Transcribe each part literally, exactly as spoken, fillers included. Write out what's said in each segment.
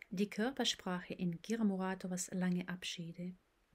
Die Körpersprache in Kira Muratowas Lange Abschiede.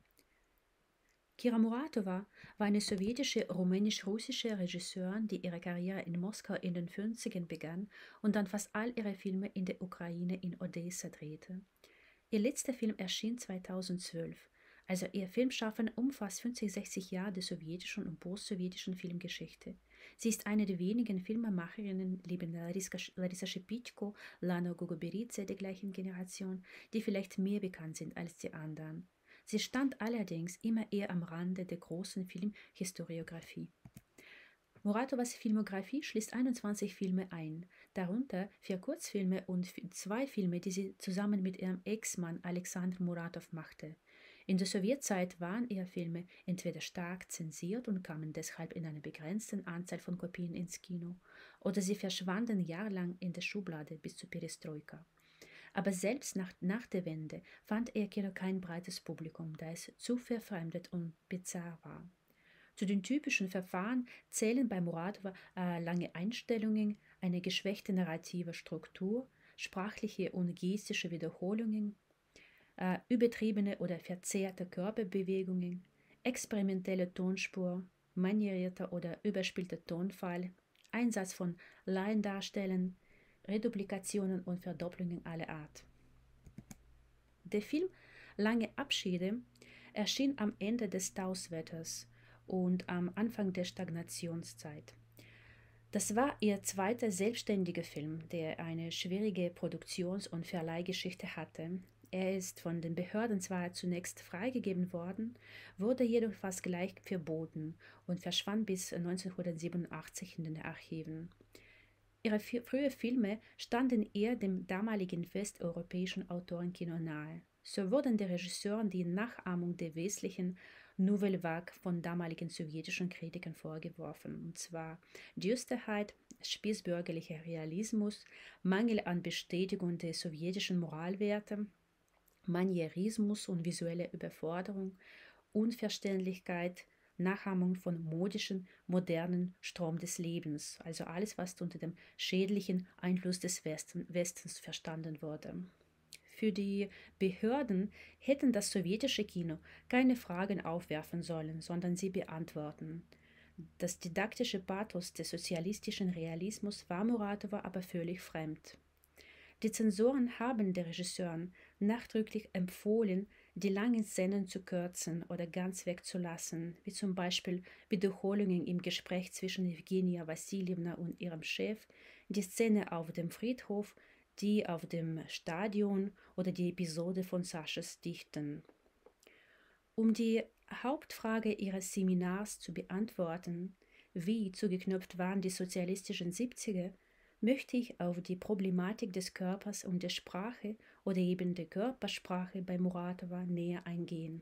Kira Muratova war eine sowjetische rumänisch-russische Regisseurin, die ihre Karriere in Moskau in den fünfzigern begann und dann fast all ihre Filme in der Ukraine in Odessa drehte. Ihr letzter Film erschien zweitausendzwölf. Also ihr Filmschaffen umfasst fünfzig, sechzig Jahre der sowjetischen und postsowjetischen Filmgeschichte. Sie ist eine der wenigen Filmemacherinnen, neben Larisa, Larisa Shepitko, Lana Gogoberidze der gleichen Generation, die vielleicht mehr bekannt sind als die anderen. Sie stand allerdings immer eher am Rande der großen Filmhistoriographie. Muratowas Filmografie schließt einundzwanzig Filme ein, darunter vier Kurzfilme und zwei Filme, die sie zusammen mit ihrem Ex-Mann Alexander Muratov machte. In der Sowjetzeit waren ihre Filme entweder stark zensiert und kamen deshalb in einer begrenzten Anzahl von Kopien ins Kino, oder sie verschwanden jahrelang in der Schublade bis zur Perestroika. Aber selbst nach, nach der Wende fand ihr Kino kein breites Publikum, da es zu verfremdet und bizarr war. Zu den typischen Verfahren zählen bei Muratova äh, lange Einstellungen, eine geschwächte narrative Struktur, sprachliche und gestische Wiederholungen, äh, übertriebene oder verzerrte Körperbewegungen, experimentelle Tonspur, manierierter oder überspielter Tonfall, Einsatz von Laiendarstellern, Reduplikationen und Verdopplungen aller Art. Der Film Lange Abschiede erschien am Ende des Tauwetters und am Anfang der Stagnationszeit. Das war ihr zweiter selbstständiger Film, der eine schwierige Produktions- und Verleihgeschichte hatte. Er ist von den Behörden zwar zunächst freigegeben worden, wurde jedoch fast gleich verboten und verschwand bis neunzehnhundertsiebenundachtzig in den Archiven. Ihre frühen Filme standen eher dem damaligen westeuropäischen Autorenkino nahe. So wurden den Regisseuren die Nachahmung der westlichen Nouvelle Vague von damaligen sowjetischen Kritikern vorgeworfen, und zwar Düsterheit, spießbürgerlicher Realismus, Mangel an Bestätigung der sowjetischen Moralwerte, Manierismus und visuelle Überforderung, Unverständlichkeit, Nachahmung von modischen, modernen Strom des Lebens, also alles, was unter dem schädlichen Einfluss des Westen, Westens verstanden wurde. Für die Behörden hätten das sowjetische Kino keine Fragen aufwerfen sollen, sondern sie beantworten. Das didaktische Pathos des sozialistischen Realismus war Muratova aber völlig fremd. Die Zensoren haben den Regisseuren nachdrücklich empfohlen, die langen Szenen zu kürzen oder ganz wegzulassen, wie zum Beispiel Wiederholungen im Gespräch zwischen Evgenia Wassiljewna und ihrem Chef, die Szene auf dem Friedhof, die auf dem Stadion oder die Episode von Saschas Dichten. Um die Hauptfrage ihres Seminars zu beantworten, wie zugeknöpft waren die sozialistischen siebziger, möchte ich auf die Problematik des Körpers und der Sprache oder eben der Körpersprache bei Muratova näher eingehen.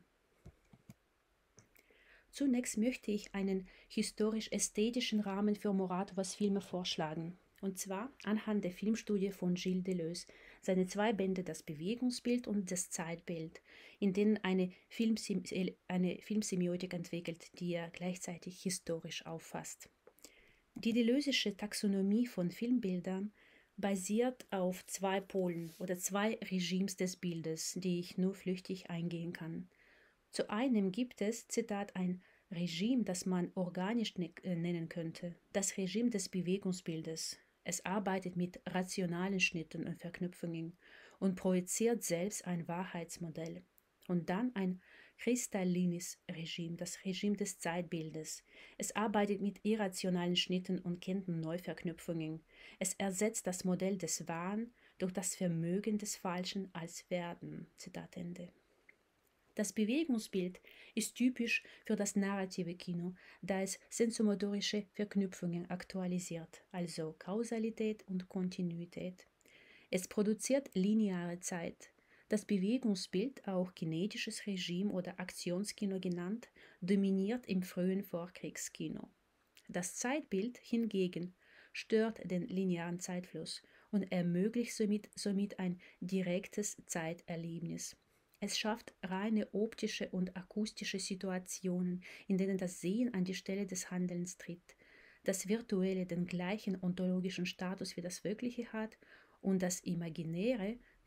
Zunächst möchte ich einen historisch-ästhetischen Rahmen für Muratovas Filme vorschlagen, und zwar anhand der Filmstudie von Gilles Deleuze, seine zwei Bände Das Bewegungsbild und das Zeitbild, in denen eine, Filmsim eine Filmsemiotik entwickelt, die er gleichzeitig historisch auffasst. Die Deleuze'sche Taxonomie von Filmbildern basiert auf zwei Polen oder zwei Regimes des Bildes, die ich nur flüchtig eingehen kann. Zu einem gibt es, Zitat, ein Regime, das man organisch nennen könnte, das Regime des Bewegungsbildes. Es arbeitet mit rationalen Schnitten und Verknüpfungen und projiziert selbst ein Wahrheitsmodell. Und dann ein kristallines Regime, das Regime des Zeitbildes. Es arbeitet mit irrationalen Schnitten und kennt Neuverknüpfungen. Es ersetzt das Modell des Wahren durch das Vermögen des Falschen als Werden. Zitat Ende. Das Bewegungsbild ist typisch für das narrative Kino, da es sensomotorische Verknüpfungen aktualisiert, also Kausalität und Kontinuität. Es produziert lineare Zeit. Das Bewegungsbild, auch kinetisches Regime oder Aktionskino genannt, dominiert im frühen Vorkriegskino. Das Zeitbild hingegen stört den linearen Zeitfluss und ermöglicht somit, somit ein direktes Zeiterlebnis. Es schafft reine optische und akustische Situationen, in denen das Sehen an die Stelle des Handelns tritt, das Virtuelle den gleichen ontologischen Status wie das Wirkliche hat und das Imaginäre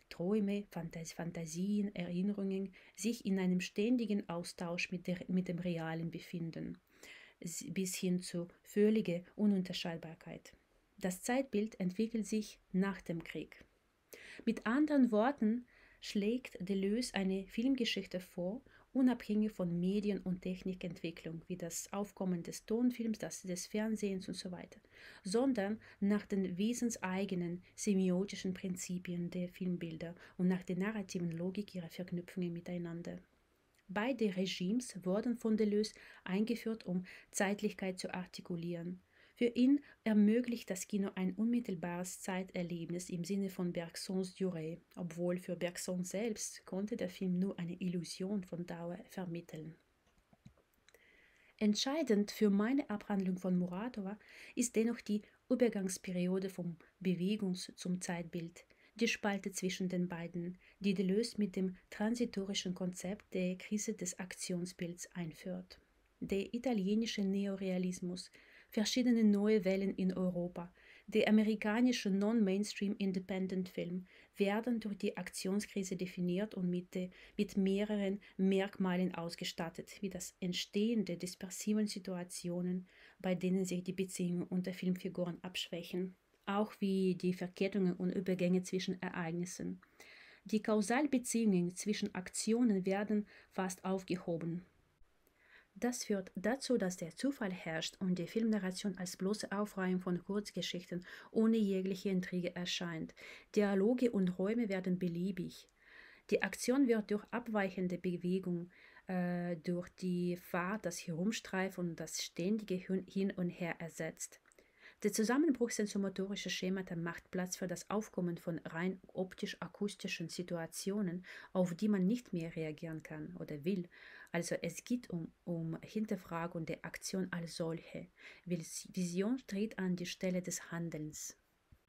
Träume, Phantas Fantasien, Erinnerungen sich in einem ständigen Austausch mit, der, mit dem Realen befinden, bis hin zu völliger Ununterscheidbarkeit. Das Zeitbild entwickelt sich nach dem Krieg. Mit anderen Worten schlägt Deleuze eine Filmgeschichte vor, unabhängig von Medien- und Technikentwicklung, wie das Aufkommen des Tonfilms, das des Fernsehens und so weiter, sondern nach den wesenseigenen semiotischen Prinzipien der Filmbilder und nach der narrativen Logik ihrer Verknüpfungen miteinander. Beide Regimes wurden von Deleuze eingeführt, um Zeitlichkeit zu artikulieren. Für ihn ermöglicht das Kino ein unmittelbares Zeiterlebnis im Sinne von Bergsons Durée, obwohl für Bergson selbst konnte der Film nur eine Illusion von Dauer vermitteln. Entscheidend für meine Abhandlung von Muratova ist dennoch die Übergangsperiode vom Bewegungs- zum Zeitbild, die Spalte zwischen den beiden, die Deleuze mit dem transitorischen Konzept der Krise des Aktionsbilds einführt. Der italienische Neorealismus, verschiedene neue Wellen in Europa, der amerikanische Non-Mainstream-Independent-Film werden durch die Aktionskrise definiert und mit, de, mit mehreren Merkmalen ausgestattet, wie das Entstehen der dispersiven Situationen, bei denen sich die Beziehungen unter Filmfiguren abschwächen, auch wie die Verkettungen und Übergänge zwischen Ereignissen. Die Kausalbeziehungen zwischen Aktionen werden fast aufgehoben. Das führt dazu, dass der Zufall herrscht und die Filmnarration als bloße Aufreihung von Kurzgeschichten ohne jegliche Intrige erscheint. Dialoge und Räume werden beliebig. Die Aktion wird durch abweichende Bewegung, äh, durch die Fahrt, das Herumstreifen und das ständige Hin und Her ersetzt. Der Zusammenbruch sensomotorischer Schemata macht Platz für das Aufkommen von rein optisch-akustischen Situationen, auf die man nicht mehr reagieren kann oder will. Also es geht um, um Hinterfragung der Aktion als solche. Vision tritt an die Stelle des Handelns.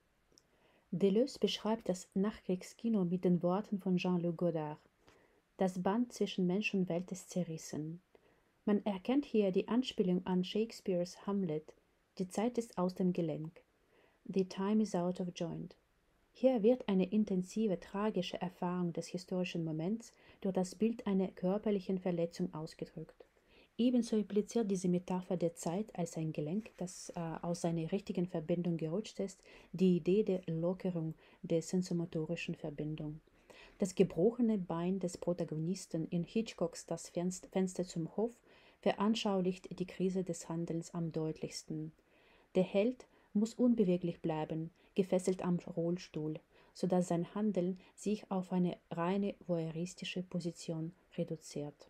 Deleuze beschreibt das Nachkriegskino mit den Worten von Jean-Luc Godard. Das Band zwischen Mensch und Welt ist zerrissen. Man erkennt hier die Anspielung an Shakespeares Hamlet. Die Zeit ist aus dem Gelenk. The time is out of joint. Hier wird eine intensive, tragische Erfahrung des historischen Moments durch das Bild einer körperlichen Verletzung ausgedrückt. Ebenso impliziert diese Metapher der Zeit als ein Gelenk, das äh, aus seiner richtigen Verbindung gerutscht ist, die Idee der Lockerung der sensomotorischen Verbindung. Das gebrochene Bein des Protagonisten in Hitchcocks Das Fenster zum Hof veranschaulicht die Krise des Handelns am deutlichsten. Der Held muss unbeweglich bleiben, gefesselt am Rollstuhl, sodass sein Handeln sich auf eine reine voyeuristische Position reduziert.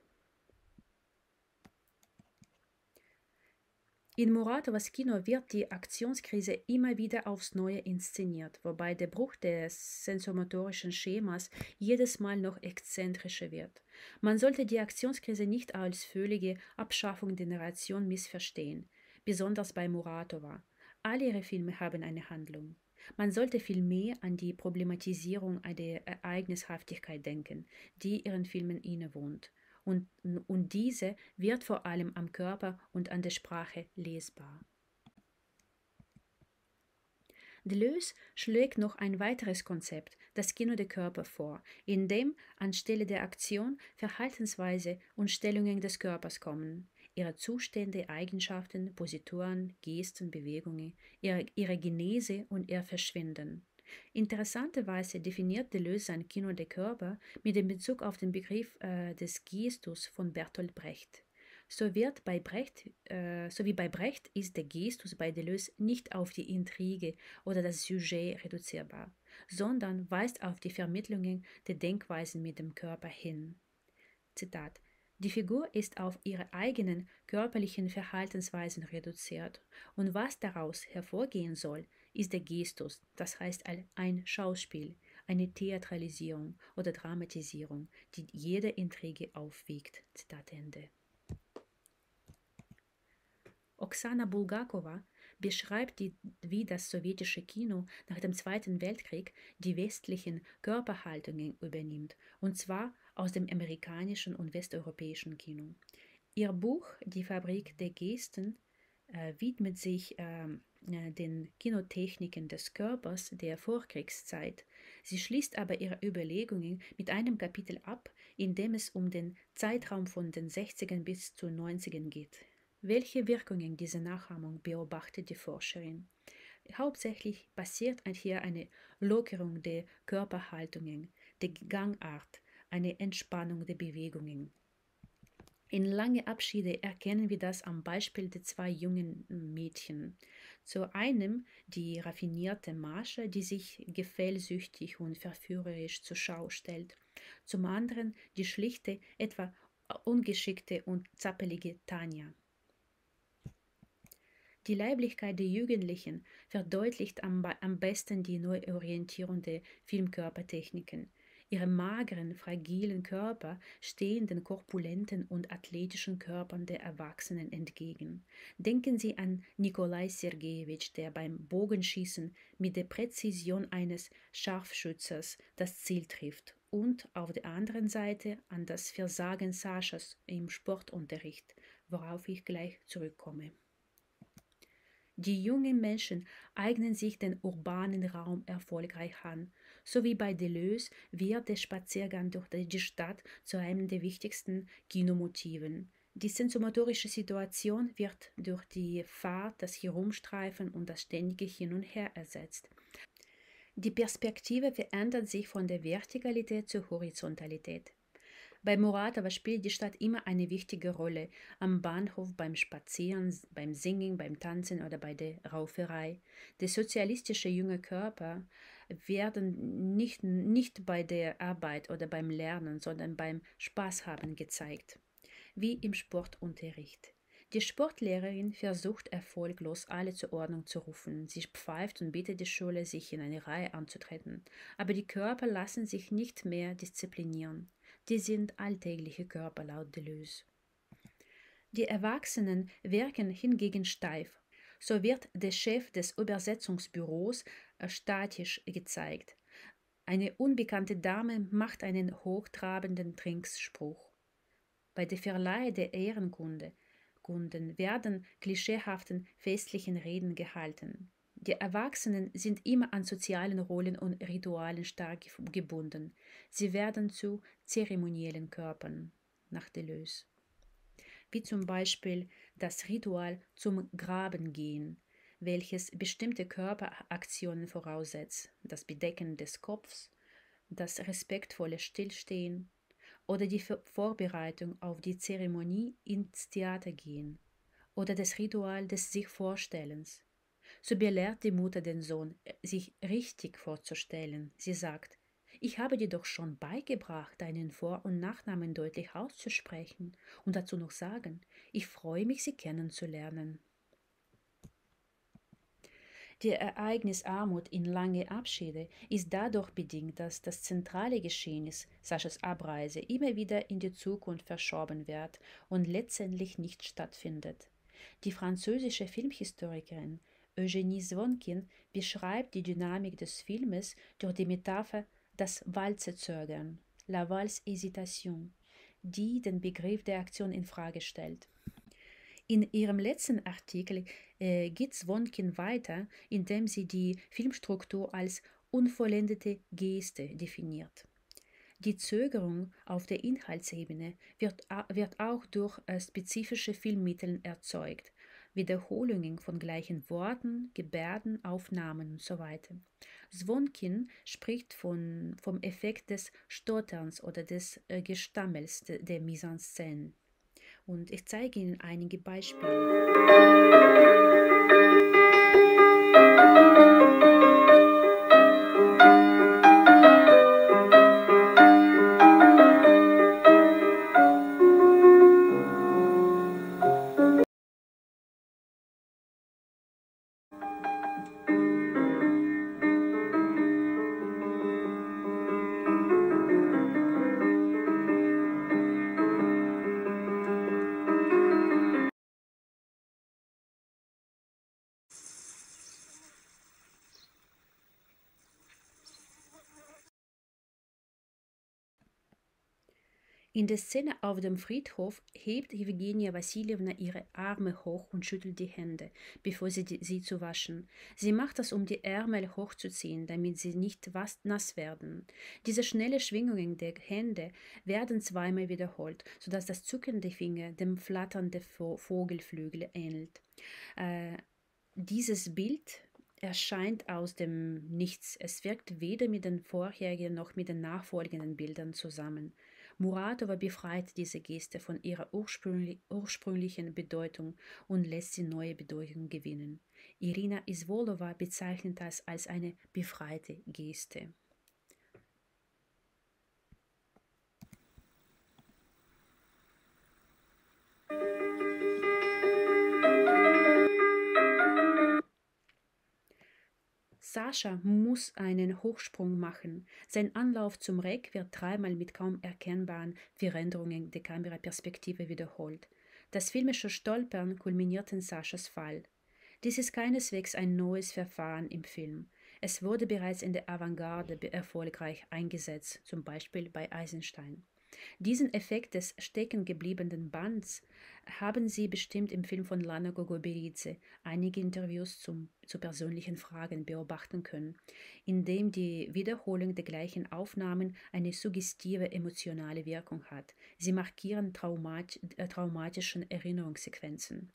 In Muratovas Kino wird die Aktionskrise immer wieder aufs Neue inszeniert, wobei der Bruch des sensomotorischen Schemas jedes Mal noch exzentrischer wird. Man sollte die Aktionskrise nicht als völlige Abschaffung der Narration missverstehen, besonders bei Muratova. Alle ihre Filme haben eine Handlung. Man sollte vielmehr an die Problematisierung der Ereignishaftigkeit denken, die ihren Filmen innewohnt. Und, und diese wird vor allem am Körper und an der Sprache lesbar. Deleuze schlägt noch ein weiteres Konzept, das Kino der Körper, vor, in dem anstelle der Aktion Verhaltensweise und Stellungen des Körpers kommen. Ihre Zustände, Eigenschaften, Posituren, Gesten, Bewegungen, ihre, ihre Genese und ihr Verschwinden. Interessanterweise definiert Deleuze sein Kino der Körper mit dem Bezug auf den Begriff äh, des Gestus von Bertolt Brecht. So, wird bei Brecht, äh, so wie bei Brecht ist der Gestus bei Deleuze nicht auf die Intrige oder das Sujet reduzierbar, sondern weist auf die Vermittlungen der Denkweisen mit dem Körper hin. Zitat: Die Figur ist auf ihre eigenen körperlichen Verhaltensweisen reduziert, und was daraus hervorgehen soll, ist der Gestus, das heißt ein Schauspiel, eine Theatralisierung oder Dramatisierung, die jede Intrige aufwiegt. Zitat Ende. Oksana Bulgakova beschreibt, die, wie das sowjetische Kino nach dem Zweiten Weltkrieg die westlichen Körperhaltungen übernimmt, und zwar aus dem amerikanischen und westeuropäischen Kino. Ihr Buch Die Fabrik der Gesten äh, widmet sich äh, äh, den Kinotechniken des Körpers der Vorkriegszeit. Sie schließt aber ihre Überlegungen mit einem Kapitel ab, in dem es um den Zeitraum von den sechzigern bis zu neunzigern geht. Welche Wirkungen diese Nachahmung beobachtet die Forscherin? Hauptsächlich passiert hier eine Lockerung der Körperhaltungen, der Gangart, eine Entspannung der Bewegungen. In Lange Abschiede erkennen wir das am Beispiel der zwei jungen Mädchen. Zu einem die raffinierte Mascha, die sich gefällsüchtig und verführerisch zur Schau stellt, zum anderen die schlichte, etwa ungeschickte und zappelige Tanja. Die Leiblichkeit der Jugendlichen verdeutlicht am, am besten die Neuorientierung der Filmkörpertechniken. Ihre mageren, fragilen Körper stehen den korpulenten und athletischen Körpern der Erwachsenen entgegen. Denken Sie an Nikolai Sergejewitsch, der beim Bogenschießen mit der Präzision eines Scharfschützers das Ziel trifft, und auf der anderen Seite an das Versagen Saschas im Sportunterricht, worauf ich gleich zurückkomme. Die jungen Menschen eignen sich den urbanen Raum erfolgreich an. So wie bei Deleuze wird der Spaziergang durch die Stadt zu einem der wichtigsten Kinomotiven. Die sensomatorische Situation wird durch die Fahrt, das Herumstreifen und das ständige Hin und Her ersetzt. Die Perspektive verändert sich von der Vertikalität zur Horizontalität. Bei Muratova spielt die Stadt immer eine wichtige Rolle, am Bahnhof, beim Spazieren, beim Singen, beim Tanzen oder bei der Rauferei. Der sozialistische junge Körper werden nicht, nicht bei der Arbeit oder beim Lernen, sondern beim Spaßhaben gezeigt, wie im Sportunterricht. Die Sportlehrerin versucht erfolglos, alle zur Ordnung zu rufen. Sie pfeift und bittet die Schüler, sich in eine Reihe anzutreten. Aber die Körper lassen sich nicht mehr disziplinieren. Die sind alltägliche Körper laut Deleuze. Die Erwachsenen wirken hingegen steif. So wird der Chef des Übersetzungsbüros statisch gezeigt. Eine unbekannte Dame macht einen hochtrabenden Trinkspruch. Bei der Verleih der Ehrenkunde werden klischeehaften festlichen Reden gehalten. Die Erwachsenen sind immer an sozialen Rollen und Ritualen stark gebunden. Sie werden zu zeremoniellen Körpern, nach Deleuze. Wie zum Beispiel das Ritual zum Grabengehen, welches bestimmte Körperaktionen voraussetzt, das Bedecken des Kopfs, das respektvolle Stillstehen oder die Vorbereitung auf die Zeremonie ins Theater gehen oder das Ritual des Sich-Vorstellens. So belehrt die Mutter den Sohn, sich richtig vorzustellen. Sie sagt, ich habe dir doch schon beigebracht, deinen Vor- und Nachnamen deutlich auszusprechen und dazu noch sagen, ich freue mich, sie kennenzulernen. Die Ereignisarmut in Lange Abschiede ist dadurch bedingt, dass das zentrale Geschehnis, Saschas Abreise, immer wieder in die Zukunft verschoben wird und letztendlich nicht stattfindet. Die französische Filmhistorikerin Eugénie Zwonkin beschreibt die Dynamik des Filmes durch die Metapher das Walzezögern, la valse hésitation, die den Begriff der Aktion in Frage stellt. In ihrem letzten Artikel äh, geht Zwonkin weiter, indem sie die Filmstruktur als unvollendete Geste definiert. Die Zögerung auf der Inhaltsebene wird, wird auch durch äh, spezifische Filmmittel erzeugt, Wiederholungen von gleichen Worten, Gebärden, Aufnahmen usw. Zwonkin spricht von, vom Effekt des Stotterns oder des äh, Gestammels de, der Mise en scène. Und ich zeige Ihnen einige Beispiele. In der Szene auf dem Friedhof hebt Jewgenia Wassiljewna ihre Arme hoch und schüttelt die Hände, bevor sie die, sie zu waschen. Sie macht das, um die Ärmel hochzuziehen, damit sie nicht was, nass werden. Diese schnelle Schwingungen der Hände werden zweimal wiederholt, sodass das Zucken der Finger dem Flattern der Vo Vogelflügel ähnelt. Äh, dieses Bild erscheint aus dem Nichts. Es wirkt weder mit den vorherigen noch mit den nachfolgenden Bildern zusammen. Muratova befreit diese Geste von ihrer ursprünglich, ursprünglichen Bedeutung und lässt sie neue Bedeutung gewinnen. Irina Izvolova bezeichnet das als eine befreite Geste. Sascha muss einen Hochsprung machen. Sein Anlauf zum Reck wird dreimal mit kaum erkennbaren Veränderungen der Kameraperspektive wiederholt. Das filmische Stolpern kulminiert in Saschas Fall. Dies ist keineswegs ein neues Verfahren im Film. Es wurde bereits in der Avantgarde erfolgreich eingesetzt, zum Beispiel bei Eisenstein. Diesen Effekt des steckengebliebenen Bands haben Sie bestimmt im Film von Lana Gogoberidze einige Interviews zum, zu persönlichen Fragen beobachten können, in dem die Wiederholung der gleichen Aufnahmen eine suggestive emotionale Wirkung hat. Sie markieren traumat, äh, traumatischen Erinnerungssequenzen.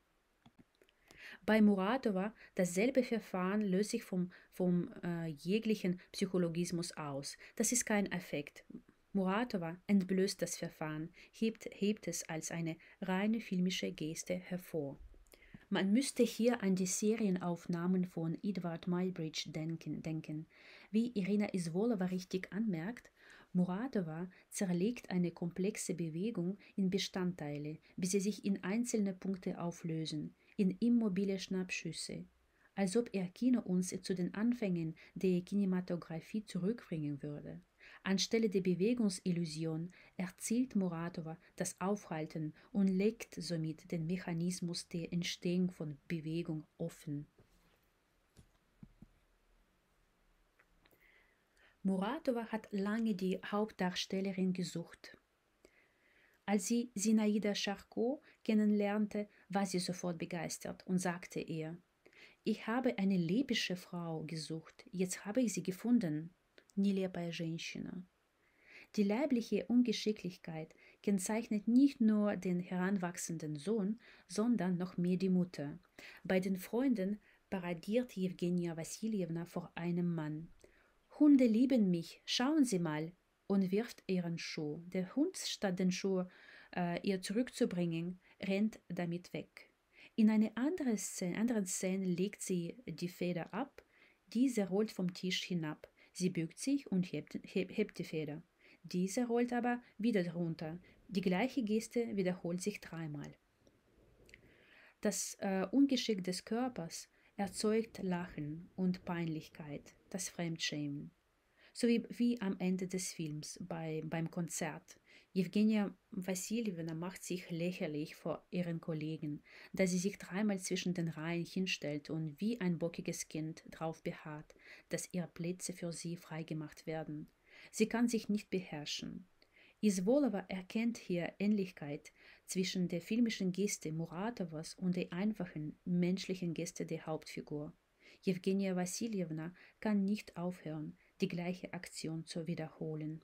Bei Muratova dasselbe Verfahren löst sich vom, vom äh, jeglichen Psychologismus aus. Das ist kein Effekt. Muratova entblößt das Verfahren, hebt, hebt es als eine reine filmische Geste hervor. Man müsste hier an die Serienaufnahmen von Edvard Muybridge denken, denken. Wie Irina Izvolova richtig anmerkt, Muratova zerlegt eine komplexe Bewegung in Bestandteile, bis sie sich in einzelne Punkte auflösen, in immobile Schnappschüsse, als ob er Kino uns zu den Anfängen der Kinematografie zurückbringen würde. Anstelle der Bewegungsillusion erzielt Muratova das Aufhalten und legt somit den Mechanismus der Entstehung von Bewegung offen. Muratova hat lange die Hauptdarstellerin gesucht. Als sie Zinaida Charcot kennenlernte, war sie sofort begeistert und sagte ihr: Ich habe eine lesbische Frau gesucht, jetzt habe ich sie gefunden. Нелепая женщина. Die leibliche Ungeschicklichkeit kennzeichnet nicht nur den heranwachsenden Sohn, sondern noch mehr die Mutter. Bei den Freunden paradiert Jewgenia Wassiljewna vor einem Mann. Hunde lieben mich, schauen Sie mal, und wirft ihren Schuh. Der Hund, statt den Schuh äh, ihr zurückzubringen, rennt damit weg. In einer andere Szene, anderen Szene legt sie die Feder ab, diese rollt vom Tisch hinab. Sie bückt sich und hebt, heb, hebt die Feder. Diese rollt aber wieder drunter. Die gleiche Geste wiederholt sich dreimal. Das äh, Ungeschick des Körpers erzeugt Lachen und Peinlichkeit, das Fremdschämen. So wie, wie am Ende des Films bei, beim Konzert. Jewgenia Wassiljewna macht sich lächerlich vor ihren Kollegen, da sie sich dreimal zwischen den Reihen hinstellt und wie ein bockiges Kind darauf beharrt, dass ihre Plätze für sie freigemacht werden. Sie kann sich nicht beherrschen. Izvolova erkennt hier Ähnlichkeit zwischen der filmischen Geste Muratovas und der einfachen menschlichen Geste der Hauptfigur. Jewgenia Wassiljewna kann nicht aufhören, die gleiche Aktion zu wiederholen.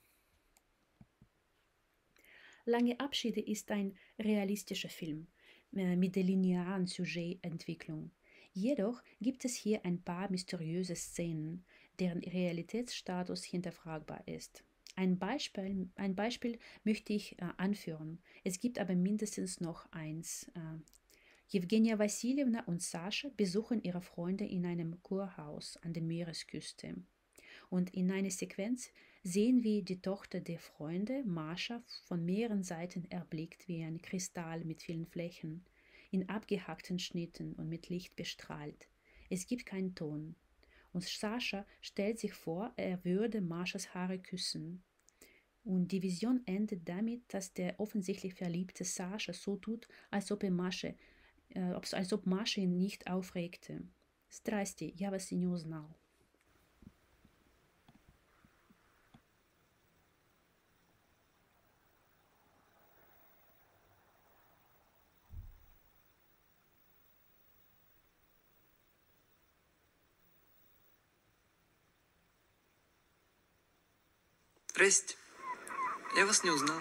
Lange Abschiede ist ein realistischer Film äh, mit der linearen Sujetentwicklung. Jedoch gibt es hier ein paar mysteriöse Szenen, deren Realitätsstatus hinterfragbar ist. Ein Beispiel, ein Beispiel möchte ich äh, anführen. Es gibt aber mindestens noch eins. Äh, Jewgenia Wassiljewna und Sascha besuchen ihre Freunde in einem Kurhaus an der Meeresküste. Und in einer Sequenz sehen wir die Tochter der Freunde, Mascha, von mehreren Seiten erblickt wie ein Kristall mit vielen Flächen, in abgehackten Schnitten und mit Licht bestrahlt. Es gibt keinen Ton. Und Sascha stellt sich vor, er würde Maschas Haare küssen. Und die Vision endet damit, dass der offensichtlich verliebte Sascha so tut, als ob er Masche, äh, als ob Mascha ihn nicht aufregte. Здрасте, я вас и не узнал. Здрасте. Я вас не узнал.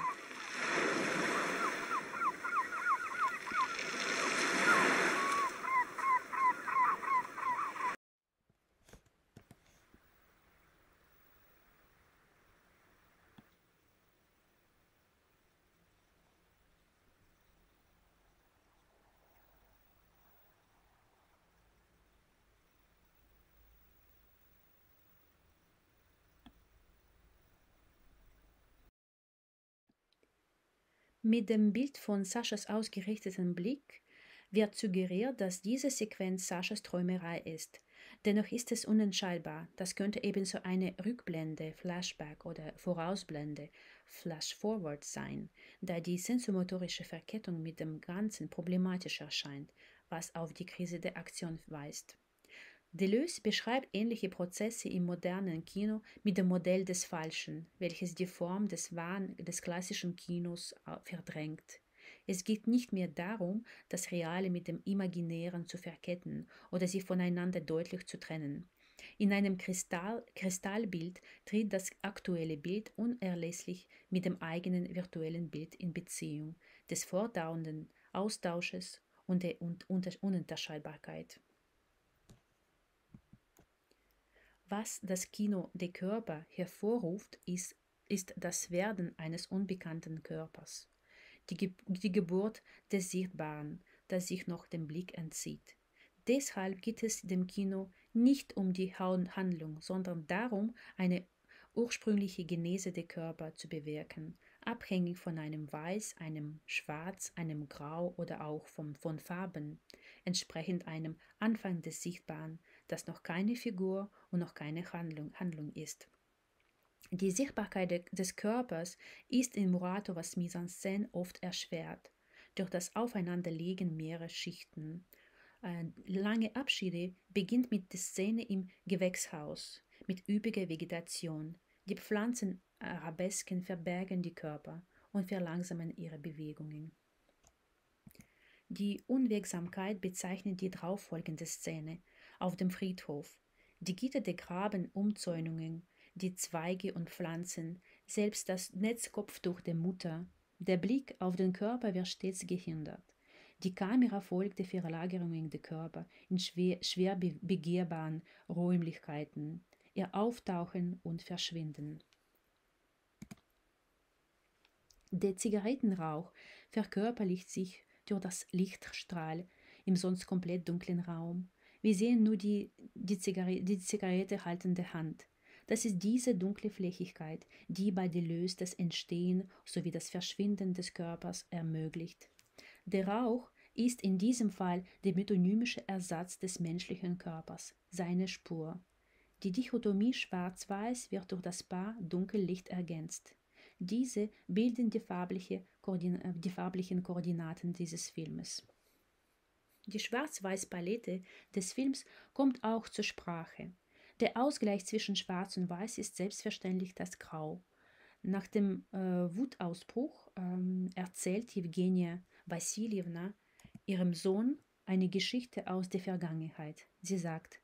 Mit dem Bild von Saschas ausgerichtetem Blick wird suggeriert, dass diese Sequenz Saschas Träumerei ist. Dennoch ist es unentscheidbar. Das könnte ebenso eine Rückblende, Flashback oder Vorausblende, Flash-Forward sein, da die sensomotorische Verkettung mit dem Ganzen problematisch erscheint, was auf die Krise der Aktion weist. Deleuze beschreibt ähnliche Prozesse im modernen Kino mit dem Modell des Falschen, welches die Form des Wahn des klassischen Kinos verdrängt. Es geht nicht mehr darum, das Reale mit dem Imaginären zu verketten oder sie voneinander deutlich zu trennen. In einem Kristall, Kristallbild tritt das aktuelle Bild unerlässlich mit dem eigenen virtuellen Bild in Beziehung, des fortdauernden Austausches und der Ununterscheidbarkeit. Was das Kino der Körper hervorruft, ist, ist das Werden eines unbekannten Körpers, die, Ge die Geburt des Sichtbaren, das sich noch dem Blick entzieht. Deshalb geht es dem Kino nicht um die Handlung, sondern darum, eine ursprüngliche Genese der Körper zu bewirken, abhängig von einem Weiß, einem Schwarz, einem Grau oder auch vom, von Farben, entsprechend einem Anfang des Sichtbaren, das noch keine Figur und noch keine Handlung, Handlung ist. Die Sichtbarkeit de, des Körpers ist in Muratovas Mise-en-Scène oft erschwert, durch das Aufeinanderlegen mehrerer Schichten. Äh, lange Abschiede beginnt mit der Szene im Gewächshaus, mit üppiger Vegetation. Die Pflanzenarabesken verbergen die Körper und verlangsamen ihre Bewegungen. Die Unwegsamkeit bezeichnet die darauffolgende Szene auf dem Friedhof. Die gitterte Grabenumzäunungen, die Zweige und Pflanzen, selbst das Netzkopftuch der Mutter. Der Blick auf den Körper wird stets gehindert. Die Kamera folgt der Verlagerung der Körper in schwer, schwer begehbaren Räumlichkeiten, ihr Auftauchen und Verschwinden. Der Zigarettenrauch verkörperlicht sich durch das Lichtstrahl im sonst komplett dunklen Raum. Wir sehen nur die, die, Zigarette, die Zigarette haltende Hand. Das ist diese dunkle Flächigkeit, die bei Deleuze das Entstehen sowie das Verschwinden des Körpers ermöglicht. Der Rauch ist in diesem Fall der metonymische Ersatz des menschlichen Körpers, seine Spur. Die Dichotomie Schwarz-Weiß wird durch das Paar Dunkellicht ergänzt. Diese bilden die, farbliche Koordin- die farblichen Koordinaten dieses Filmes. Die Schwarz-Weiß-Palette des Films kommt auch zur Sprache. Der Ausgleich zwischen Schwarz und Weiß ist selbstverständlich das Grau. Nach dem äh, Wutausbruch ähm, erzählt Jewgenia Wassiljewna ihrem Sohn eine Geschichte aus der Vergangenheit. Sie sagt: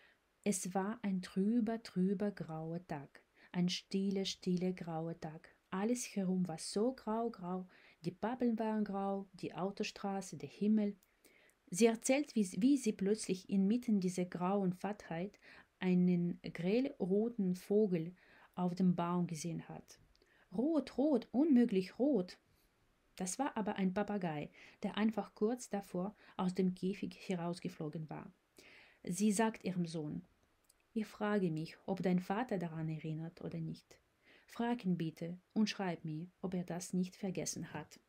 Es war ein trüber, trüber grauer Tag, ein stiller, stiller grauer Tag. Alles herum war so grau, grau, die Pappeln waren grau, die Autostraße, der Himmel. Sie erzählt, wie, wie sie plötzlich inmitten dieser grauen Fattheit einen grellroten Vogel auf dem Baum gesehen hat. Rot, rot, unmöglich rot. Das war aber ein Papagei, der einfach kurz davor aus dem Käfig herausgeflogen war. Sie sagt ihrem Sohn: Ich frage mich, ob dein Vater daran erinnert oder nicht. Frag ihn bitte und schreib mir, ob er das nicht vergessen hat.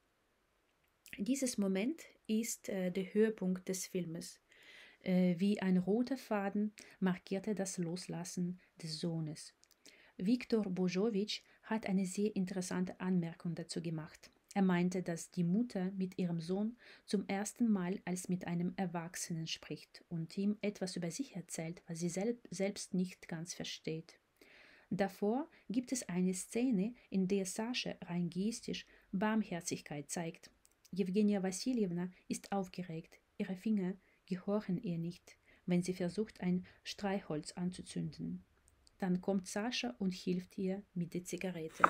Dieses Moment ist äh, der Höhepunkt des Filmes. Äh, wie ein roter Faden markierte das Loslassen des Sohnes. Viktor Božović hat eine sehr interessante Anmerkung dazu gemacht. Er meinte, dass die Mutter mit ihrem Sohn zum ersten Mal als mit einem Erwachsenen spricht und ihm etwas über sich erzählt, was sie sel- selbst nicht ganz versteht. Davor gibt es eine Szene, in der Sascha rein gestisch Barmherzigkeit zeigt. Jewgenia Wassiljewna ist aufgeregt, ihre Finger gehorchen ihr nicht, wenn sie versucht, ein Streichholz anzuzünden. Dann kommt Sascha und hilft ihr mit der Zigarette.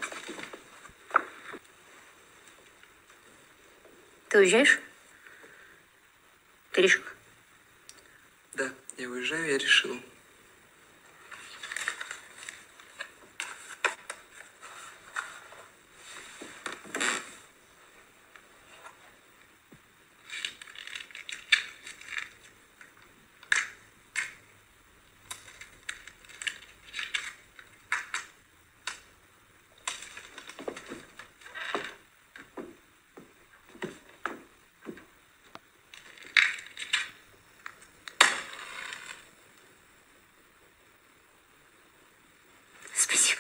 Ты уезжаешь? Ты решил? Да, я уезжаю, я решил. Спасибо.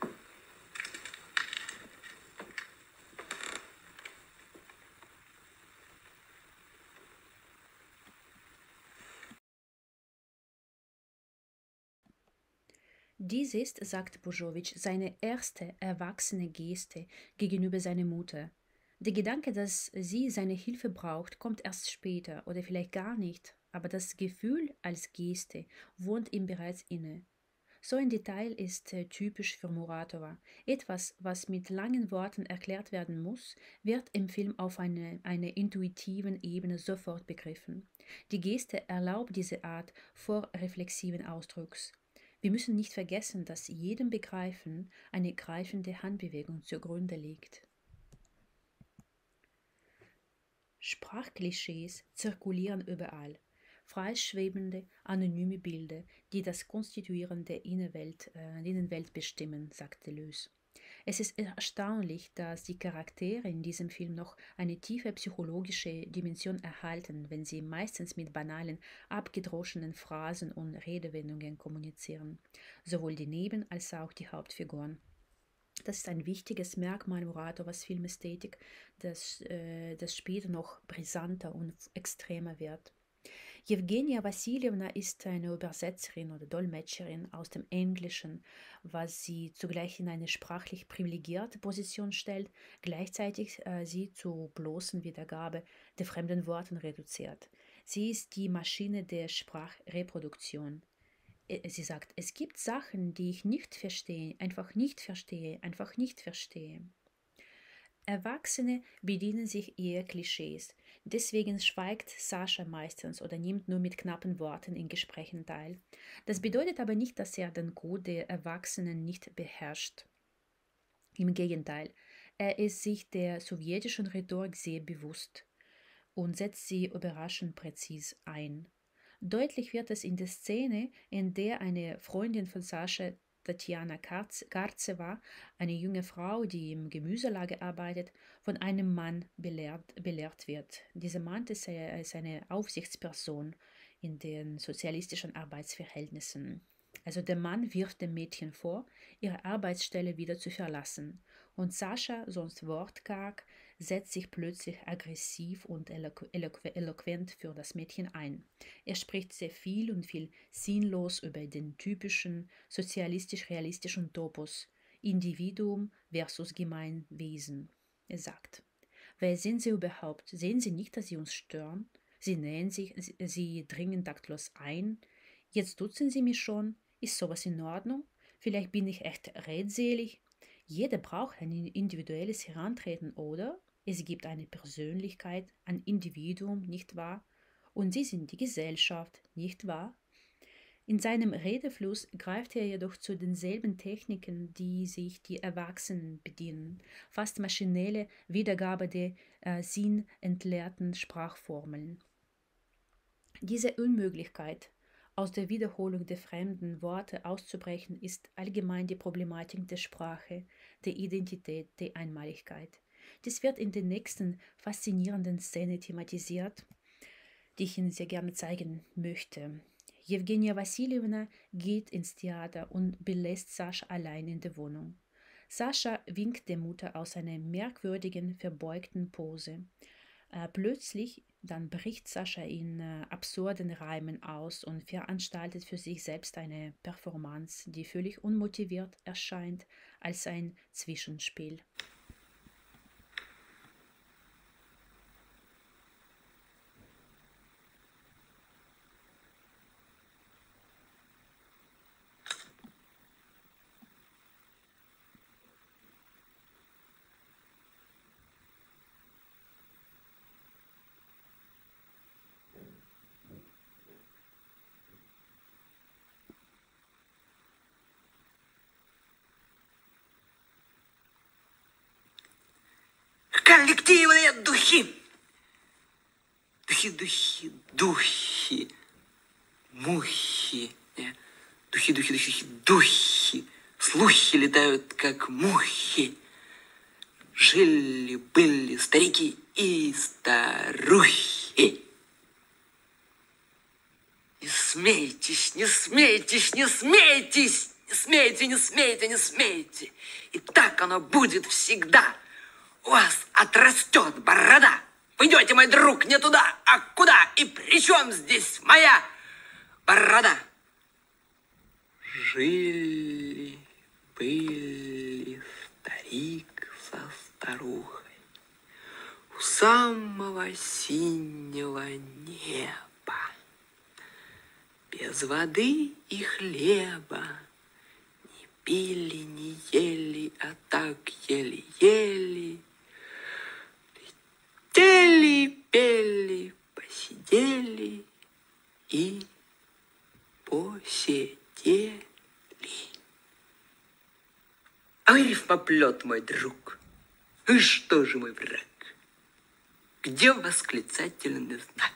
Dies ist, sagt Božović, seine erste erwachsene Geste gegenüber seiner Mutter. Der Gedanke, dass sie seine Hilfe braucht, kommt erst später oder vielleicht gar nicht, aber das Gefühl als Geste wohnt ihm bereits inne. So ein Detail ist äh, typisch für Muratova. Etwas, was mit langen Worten erklärt werden muss, wird im Film auf eine, einer intuitiven Ebene sofort begriffen. Die Geste erlaubt diese Art vorreflexiven Ausdrucks. Wir müssen nicht vergessen, dass jedem Begreifen eine greifende Handbewegung zugrunde liegt. Sprachklischees zirkulieren überall. Freischwebende, anonyme Bilder, die das Konstituieren der Innenwelt, äh, Innenwelt bestimmen, sagt Deleuze. Es ist erstaunlich, dass die Charaktere in diesem Film noch eine tiefe psychologische Dimension erhalten, wenn sie meistens mit banalen, abgedroschenen Phrasen und Redewendungen kommunizieren, sowohl die Neben- als auch die Hauptfiguren. Das ist ein wichtiges Merkmal Muratovas Filmästhetik, das, äh, das später noch brisanter und extremer wird. Jewgenia Wassiljewna ist eine Übersetzerin oder Dolmetscherin aus dem Englischen, was sie zugleich in eine sprachlich privilegierte Position stellt, gleichzeitig äh, sie zur bloßen Wiedergabe der fremden Worten reduziert. Sie ist die Maschine der Sprachreproduktion. Äh, Sie sagt, es gibt Sachen, die ich nicht verstehe, einfach nicht verstehe, einfach nicht verstehe. Erwachsene bedienen sich eher Klischees. Deswegen schweigt Sascha meistens oder nimmt nur mit knappen Worten in Gesprächen teil. Das bedeutet aber nicht, dass er den Code der Erwachsenen nicht beherrscht. Im Gegenteil, er ist sich der sowjetischen Rhetorik sehr bewusst und setzt sie überraschend präzis ein. Deutlich wird es in der Szene, in der eine Freundin von Sascha, Tatjana Karzewa, eine junge Frau, die im Gemüselager arbeitet, von einem Mann belehrt, belehrt wird. Dieser Mann ist eine Aufsichtsperson in den sozialistischen Arbeitsverhältnissen. Also der Mann wirft dem Mädchen vor, ihre Arbeitsstelle wieder zu verlassen. Und Sascha, sonst wortkarg, setzt sich plötzlich aggressiv und eloqu eloqu eloquent für das Mädchen ein. Er spricht sehr viel und viel sinnlos über den typischen sozialistisch-realistischen Topos Individuum versus Gemeinwesen. Er sagt, wer sind Sie überhaupt? Sehen Sie nicht, dass Sie uns stören? Sie nähen sich, Sie, Sie dringen taktlos ein. Jetzt duzen Sie mich schon. Ist sowas in Ordnung? Vielleicht bin ich echt redselig. Jeder braucht ein individuelles Herantreten, oder? Es gibt eine Persönlichkeit, ein Individuum, nicht wahr? Und Sie sind die Gesellschaft, nicht wahr? In seinem Redefluss greift er jedoch zu denselben Techniken, die sich die Erwachsenen bedienen, fast maschinelle Wiedergabe der äh, sinnentleerten Sprachformeln. Diese Unmöglichkeit, aus der Wiederholung der fremden Worte auszubrechen, ist allgemein die Problematik der Sprache, der Identität, der Einmaligkeit. Dies wird in der nächsten faszinierenden Szene thematisiert, die ich Ihnen sehr gerne zeigen möchte. Jewgenia Wassiljewna geht ins Theater und belässt Sascha allein in der Wohnung. Sascha winkt der Mutter aus einer merkwürdigen, verbeugten Pose. Äh, plötzlich dann bricht Sascha in äh, absurden Reimen aus und veranstaltet für sich selbst eine Performance, die völlig unmotiviert erscheint als ein Zwischenspiel. коллективные духи. Духи, духи, духи, мухи. Не? Духи, духи, духи, духи. Слухи летают, как мухи. Жили-были старики и старухи. Не смейтесь, не смейтесь, не смейтесь, не смейте, не смейте, не смейте. И так оно будет всегда. У вас отрастет борода. Вы идете, мой друг, не туда, а куда? И при чем здесь моя борода? Жили, были старик со старухой у самого синего неба. Без воды и хлеба не пили, не ели, а так ели-ели. Летели, пели, посидели и посидели. А вы рифмоплет, мой друг, вы что же, мой враг? Где восклицательный знак?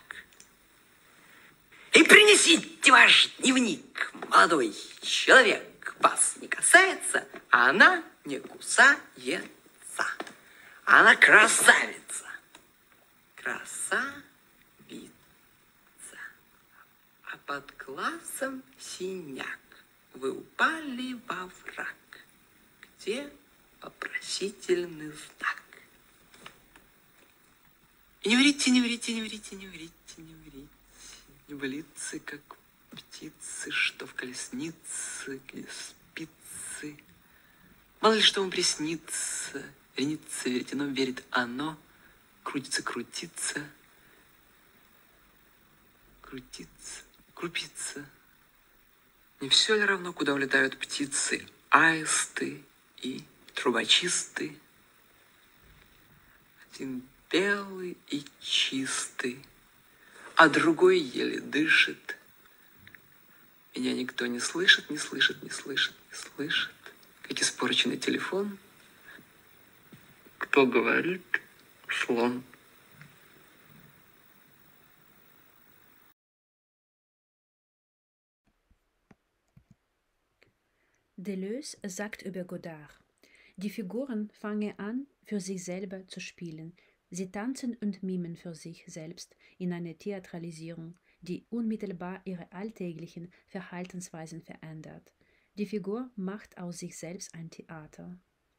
И принесите ваш дневник, молодой человек. Вас не касается, а она не кусается. Она красавица. Красавица. А под глазом синяк. Вы упали во враг. Где вопросительный знак? И не врите, не врите, не врите, не врите, не врите. Не болится, как птицы, что в колеснице, где спицы. Мало ли что вам приснится, ренится, веретено верит оно, крутится, крутится, крутится, крупится. Не все ли равно, куда улетают птицы, аисты и трубочисты? Один белый и чистый, а другой еле дышит. Меня никто не слышит, не слышит, не слышит, не слышит. Как испорченный телефон. Кто говорит? Слон. Deleuze sagt über Godard: Die Figuren fangen an, für sich selber zu spielen. Sie tanzen und mimen für sich selbst in einer Theatralisierung, die unmittelbar ihre alltäglichen Verhaltensweisen verändert. Die Figur macht aus sich selbst ein Theater.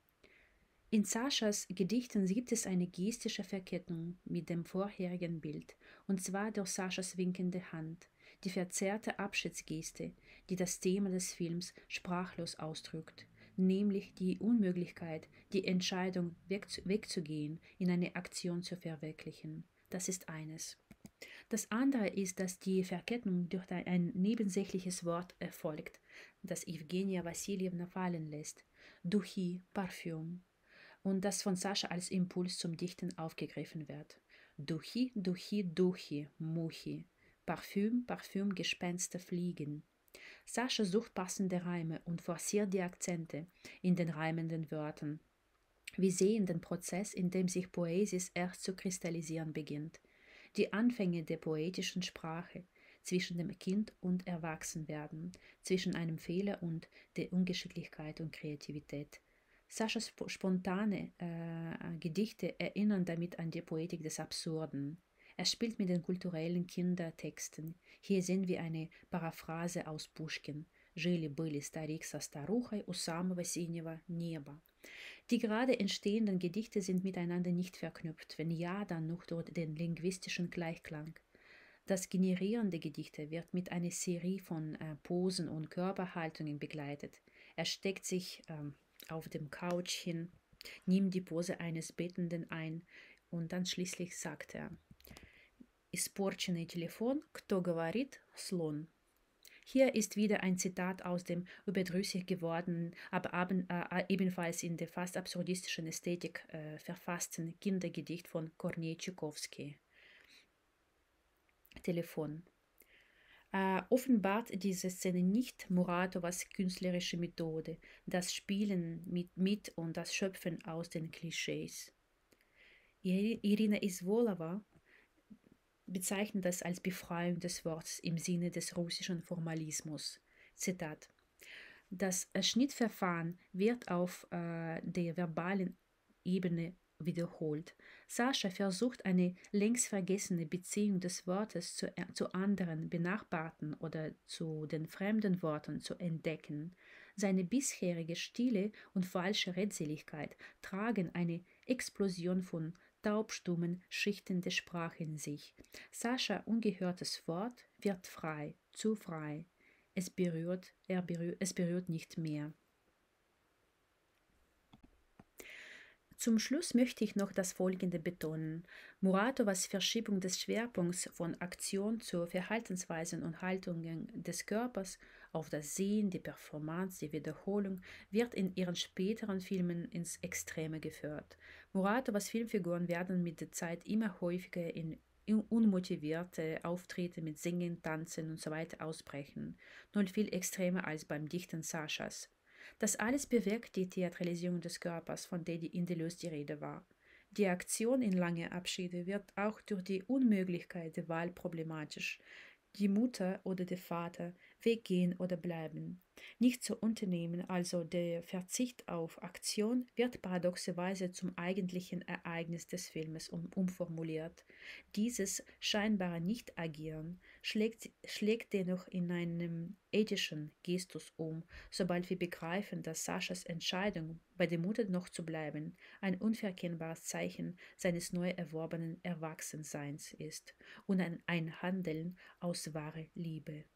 In Saschas Gedichten gibt es eine gestische Verkettung mit dem vorherigen Bild, und zwar durch Saschas winkende Hand, die verzerrte Abschiedsgeste, die das Thema des Films sprachlos ausdrückt, nämlich die Unmöglichkeit, die Entscheidung wegzugehen, in eine Aktion zu verwirklichen. Das ist eines. Das andere ist, dass die Verkettung durch ein nebensächliches Wort erfolgt, das Evgenia Wassiljewna fallen lässt, Duchi, Parfüm, und das von Sascha als Impuls zum Dichten aufgegriffen wird. Duchi, Duchi, Duchi, Muchi, Parfüm, Parfüm, Gespenster fliegen. Sascha sucht passende Reime und forciert die Akzente in den reimenden Wörtern. Wir sehen den Prozess, in dem sich Poesis erst zu kristallisieren beginnt. Die Anfänge der poetischen Sprache, zwischen dem Kind und Erwachsenwerden, zwischen einem Fehler und der Ungeschicklichkeit und Kreativität. Saschas spontane äh, Gedichte erinnern damit an die Poetik des Absurden. Er spielt mit den kulturellen Kindertexten. Hier sehen wir eine Paraphrase aus Puschkin. Жили-были старик со старухой у самого синего неба. Die gerade entstehenden Gedichte sind miteinander nicht verknüpft, wenn ja, dann nur durch den linguistischen Gleichklang. Das Generieren der Gedichte wird mit einer Serie von äh, Posen und Körperhaltungen begleitet. Er steckt sich ähm, auf dem Couch hin, nimmt die Pose eines Betenden ein und dann schließlich sagt er: Испорченный телефон, кто говорит, слон. Hier ist wieder ein Zitat aus dem überdrüssig gewordenen, aber aben, äh, ebenfalls in der fast absurdistischen Ästhetik äh, verfassten Kindergedicht von Kornei Tschukowski. Telefon. Äh, offenbart diese Szene nicht Muratowas künstlerische Methode, das Spielen mit, mit und das Schöpfen aus den Klischees. Irina Iswolova bezeichnet das als Befreiung des Wortes im Sinne des russischen Formalismus. Zitat: Das Schnittverfahren wird auf äh, der verbalen Ebene wiederholt. Sascha versucht eine längst vergessene Beziehung des Wortes zu, zu anderen benachbarten oder zu den fremden Worten zu entdecken. Seine bisherige stille und falsche Redseligkeit tragen eine Explosion von taubstummen Schichten der Sprache in sich. Sascha ungehörtes Wort wird frei, zu frei. Es berührt, er berührt, es berührt nicht mehr. Zum Schluss möchte ich noch das Folgende betonen. Muratowas Verschiebung des Schwerpunkts von Aktion zu Verhaltensweisen und Haltungen des Körpers auf das Sehen, die Performance, die Wiederholung wird in ihren späteren Filmen ins Extreme geführt. Muratowas Filmfiguren werden mit der Zeit immer häufiger in unmotivierte Auftritte mit Singen, Tanzen und so weiter ausbrechen, nur viel extremer als beim dichten Saschas. Das alles bewirkt die Theatralisierung des Körpers, von der in Deleuze die Rede war. Die Aktion in Lange Abschiede wird auch durch die Unmöglichkeit der Wahl problematisch. Die Mutter oder der Vater weggehen oder bleiben. Nicht zu unternehmen, also der Verzicht auf Aktion, wird paradoxerweise zum eigentlichen Ereignis des Filmes um, umformuliert. Dieses scheinbare Nicht-Agieren schlägt, schlägt dennoch in einem ethischen Gestus um, sobald wir begreifen, dass Saschas Entscheidung, bei der Mutter noch zu bleiben, ein unverkennbares Zeichen seines neu erworbenen Erwachsenseins ist und ein, ein Handeln aus wahrer Liebe.